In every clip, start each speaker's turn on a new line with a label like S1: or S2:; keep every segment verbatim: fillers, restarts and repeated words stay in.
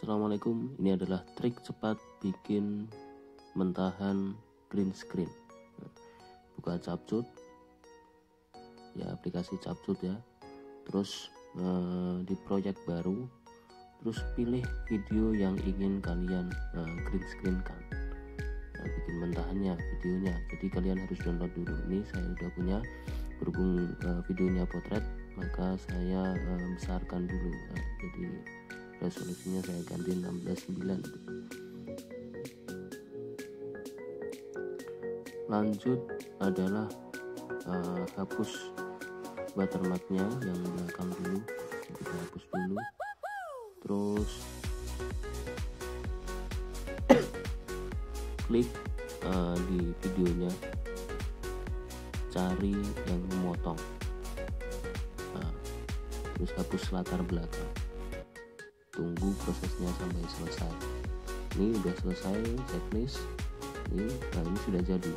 S1: Assalamualaikum, ini adalah trik cepat bikin mentahan green screen. Buka Capcut, ya aplikasi Capcut ya. Terus eh, di proyek baru, terus pilih video yang ingin kalian eh, green screen kan. Nah, bikin mentahannya videonya. Jadi kalian harus download dulu. Ini saya udah punya, berhubung eh, videonya potret, maka saya eh, besarkan dulu. Nah, jadi resolusinya saya ganti enam belas sembilan. Lanjut adalah uh, hapus watermarknya yang belakang dulu, kita hapus dulu. Terus klik uh, di videonya, cari yang memotong, nah, terus hapus latar belakang. Tunggu prosesnya sampai selesai. Ini udah selesai checklist. Ini, nah ini sudah jadi.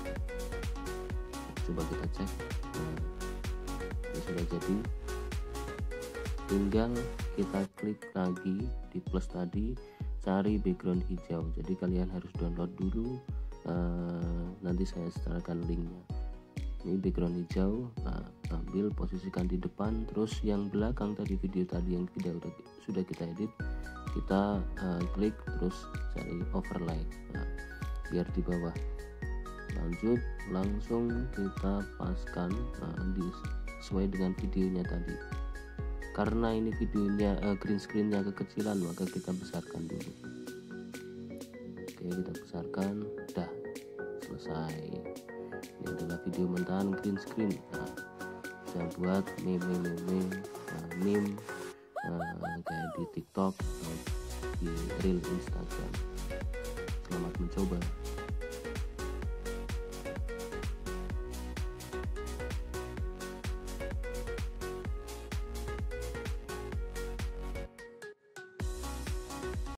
S1: Coba kita cek. Nah, ini sudah jadi. Tinggal kita klik lagi di plus tadi, cari background hijau. Jadi kalian harus download dulu. Uh, nanti saya setelahkan linknya. Ini background hijau. Nah, ambil, posisikan di depan. Terus yang belakang tadi, video tadi yang tidak udah sudah kita edit, kita uh, klik terus cari overlay, nah, biar di bawah. Lanjut, langsung kita paskan nah, di, sesuai dengan videonya tadi. Karena ini videonya uh, green screennya kekecilan, maka kita besarkan dulu. Oke, kita besarkan. Dah selesai. Ini adalah video mentahan green screen. Nah, saya buat meme meme meme, uh, meme uh, kayak di TikTok atau di reel Instagram. Selamat mencoba.